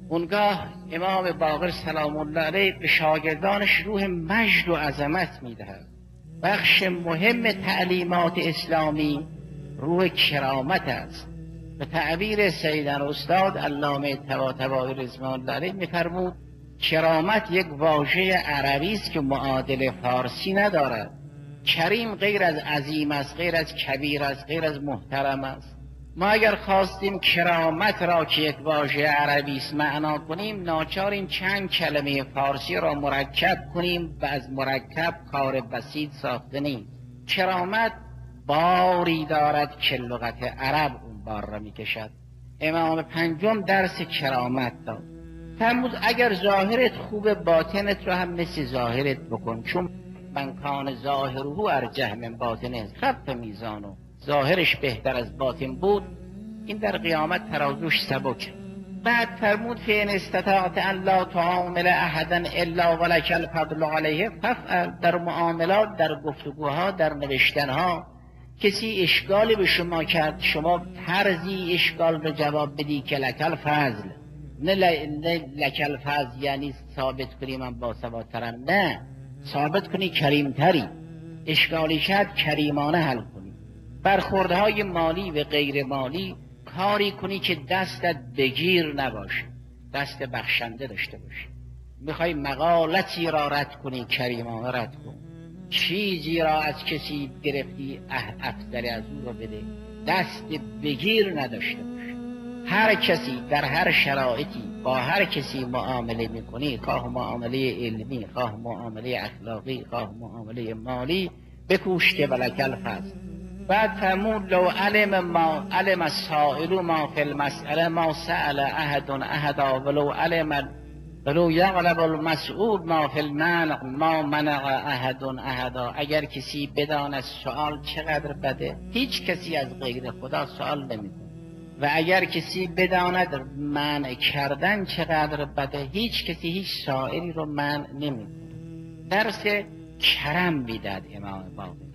اونگاه امام باقر سلام الله علیه به شاگردانش روح مجد و عظمت میدهد. بخش مهم تعلیمات اسلامی روح کرامت است. به تعبیر سیدن استاد علامه طباطبایی رضوان الله علیه میفرمود کرامت یک واژه عربی است که معادل فارسی ندارد. کریم غیر از عظیم است، غیر از کبیر است، غیر از محترم است. ما اگر خواستیم کرامت را که یک واژه عربی است معنا کنیم، ناچاریم چند کلمه فارسی را مرکب کنیم و از مرکب کار بسیط ساخته نیست. کرامت باری دارد که لغت عرب اون بار را میکشد. امام پنجم درس کرامت داد. فرمود اگر ظاهرت خوب باطنت را هم مثل ظاهرت بکن، چون من کان ظاهره ارجح من باطنه، خف میزانو ظاهرش بهتر از باطن بود، این در قیامت ترازوش سبک. بعد فرمود فإن استطعت ان لا تعامل احدا الا ولک الفضل علیه فافعل. در معاملات، در گفتگوها، در نوشتنها کسی اشکالی به شما کرد، شما طرزی اشکال رو جواب بدی که لک الفضل، نه لک الفضل یعنی ثابت کنی من باسوادترم، نه، ثابت کنی کریمتری، اشکالی شد کریمانه حل کنی. برخوردهای مالی و غیر مالی کاری کنی که دستت بگیر نباشه، دست بخشنده داشته باشی. میخوای مقالتی را رد کنی کریمانه رد کن. چیزی را از کسی گرفتی افضل از اون رو بده، دست بگیر نداشته باشه. هر کسی در هر شرایطی با هر کسی معامله میکنی، خواه معامله علمی، خواه معامله اخلاقی، خواه معامله مالی، بکوش که ولک الفضل. بعد فرمود لو علم السائل ما فی المسأله ما سأل احد احدا ولو یغلب المسئول ما فی المنع ما منع احد احدا. اگر کسی بداند سؤال چقدر بده، هیچ کسی از غیر خدا سؤال نمیکنه، و اگر کسی بداند منع کردن چقدر بده، هیچ کسی هیچ سائلی رو منع نمیکنه. درس کرم میداد امام باقر.